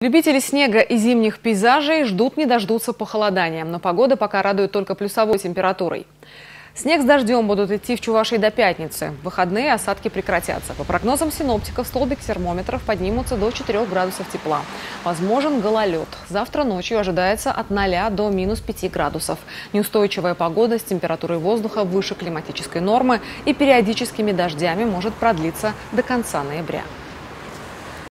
Любители снега и зимних пейзажей ждут не дождутся похолодания, но погода пока радует только плюсовой температурой. Снег с дождем будут идти в Чувашии до пятницы. В выходные осадки прекратятся. По прогнозам синоптиков, столбик термометров поднимутся до 4 градусов тепла. Возможен гололед. Завтра ночью ожидается от 0 до минус 5 градусов. Неустойчивая погода с температурой воздуха выше климатической нормы и периодическими дождями может продлиться до конца ноября.